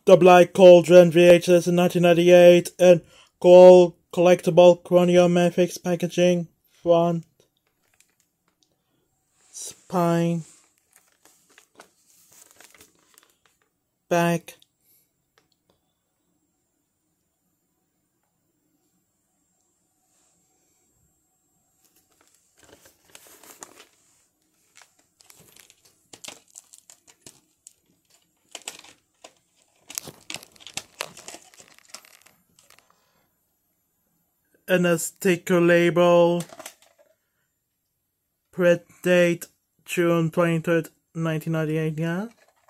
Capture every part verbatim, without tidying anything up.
The Black Cauldron V H S in nineteen ninety-eight, and gold collectible chronomorphics packaging, front, spine, back, and a sticker label, print date June twenty-third, nineteen ninety-eight, yeah?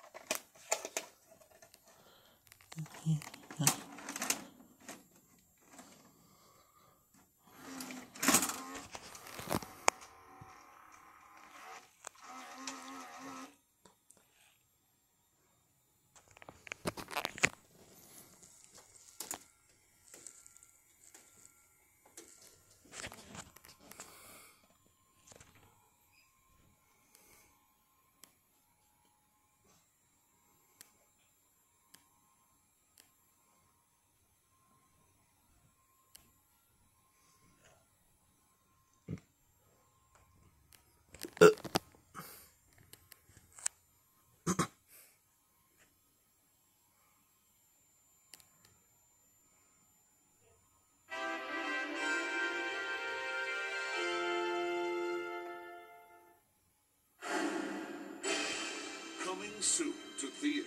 Uh. Coming soon to theaters.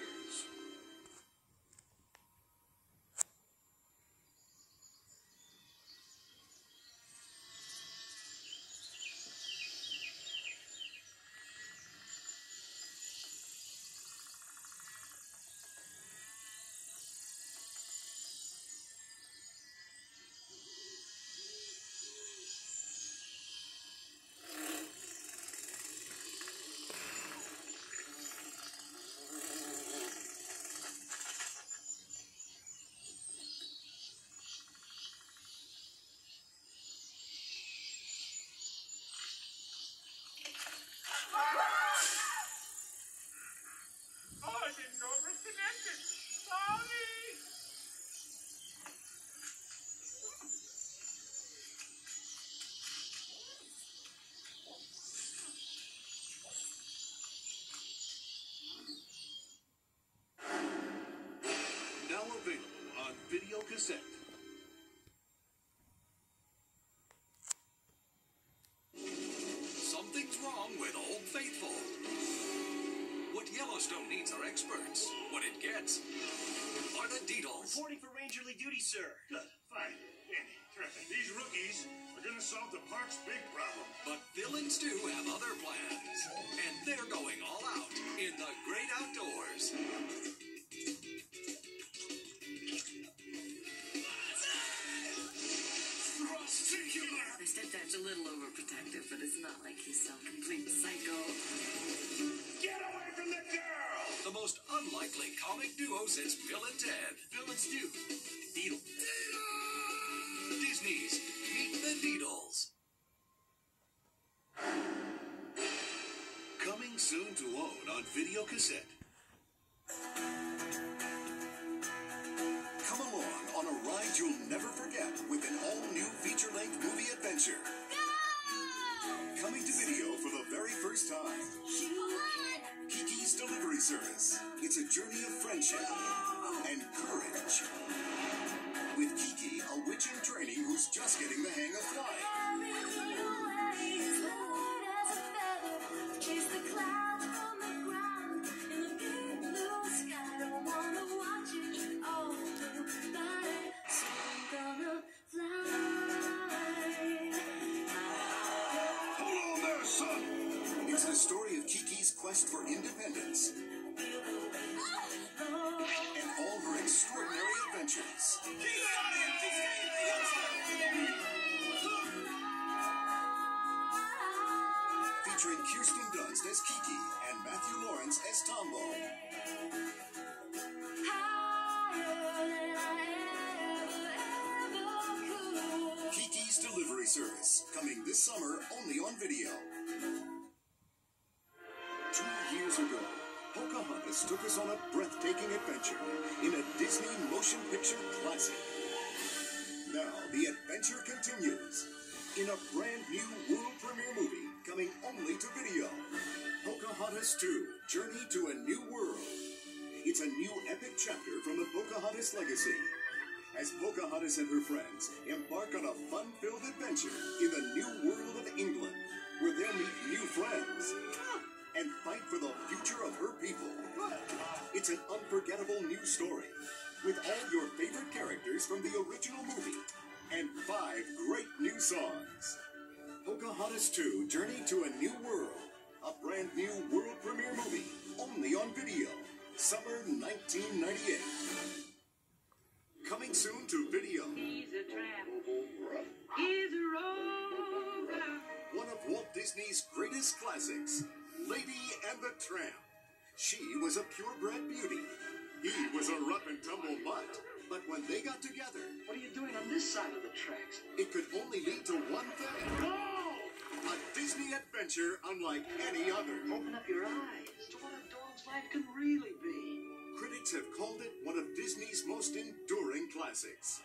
Now available on video cassette. Something's wrong with Old Faithful. What Yellowstone needs are experts. What it gets are the Deedles. Reporting for Rangerly duty, sir. Good. Fine. Dandy. Terrific. These rookies are going to solve the park's big problem. But Phil and Stu have other plans. And they're going all out in the great outdoors. My stepdad's a little overprotective, but it's not like he's some complete psycho. Get away from the girl! The most unlikely comic duo since Bill and Ted. Phil and Stu. Deedle. Disney's Meet the Deedles. Coming soon to own on video cassette. Come along on a ride you'll never forget with an all-new feature-length movie adventure. Go! Coming to video for the very first time. Kiki's Delivery Service. It's a journey of friendship and courage. With Kiki, a witch in training who's just getting the hang of flying. Hold on there, son! It's the story of Kiki's quest for independence and all her extraordinary adventures. Featuring Kirsten Dunst as Kiki and Matthew Lawrence as Tombo. Kiki's Delivery Service, coming this summer only on video. Two years ago, Pocahontas took us on a breathtaking adventure in a Disney motion picture classic. Now the adventure continues in a brand new world premiere movie coming only to video. Pocahontas two, Journey to a New World. It's a new epic chapter from the Pocahontas legacy. As Pocahontas and her friends embark on a fun-filled adventure in the new world of England, where they'll meet new friends and fight for the future of her people. It's an unforgettable new story with all your favorite characters from the original movie and five great new songs. Pocahontas two, Journey to a New World, a brand new world premiere movie, only on video, summer nineteen ninety-eight. Coming soon to video. He's a tramp. He's a rover. One of Walt Disney's greatest classics, Lady and the Tramp. She was a purebred beauty. He was a rough and tumble mutt. But when they got together, What are you doing on this side of the tracks? it could only lead to one thing. A Disney adventure unlike any other. Open up your eyes to what a dog's life can really be. Critics have called it one of Disney's most enduring classics.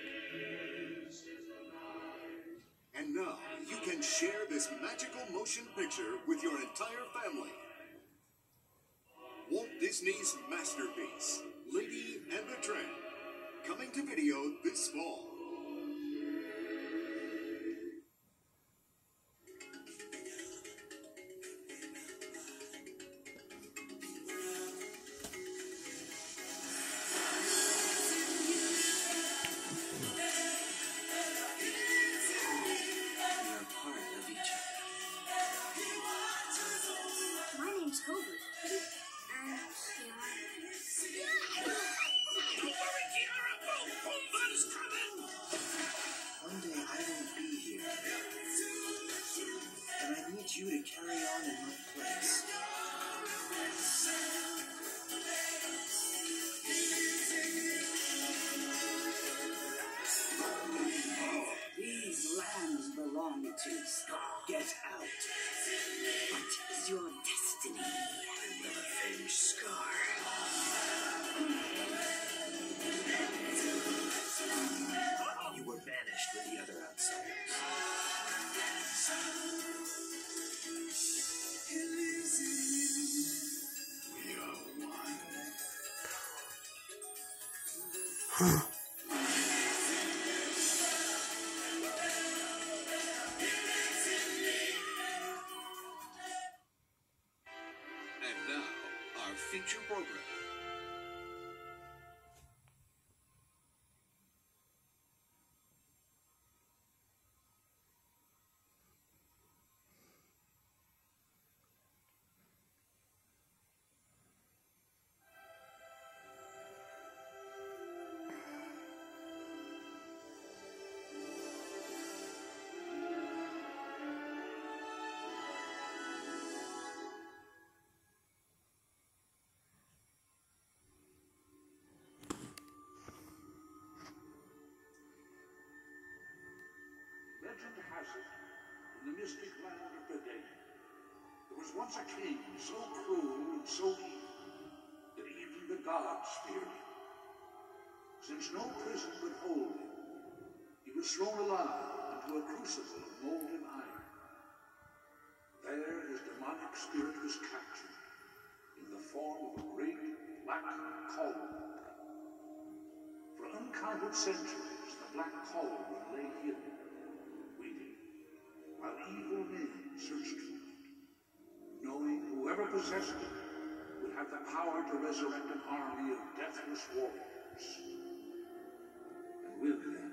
And now you can share this magical motion picture with your entire family. Walt Disney's masterpiece, Lady and the Tramp, coming to video this fall. My name's Cobra. And One day I won't be here. And I need you to carry on in my place. These lands belong to Scar. Get out. What is your destiny? I will avenge Scar. You were banished with the other outsiders. We are one. And now, our feature program. Legend has it, in the mystic land of the dead, there was once a king so cruel and so evil that even the gods feared him. Since no prison could hold him, he was thrown alive into a crucible of molten iron. There his demonic spirit was captured in the form of a great black cauldron. For uncounted centuries, the black cauldron lay hidden, waiting, while evil men searched for it, knowing whoever possessed it would have the power to resurrect an army of deathless warriors. And with them,